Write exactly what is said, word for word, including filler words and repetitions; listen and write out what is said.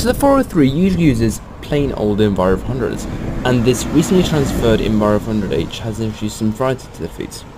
So the four oh three usually uses plain old Enviro four hundreds, and this recently transferred Enviro four hundred H has introduced some variety to the fleet.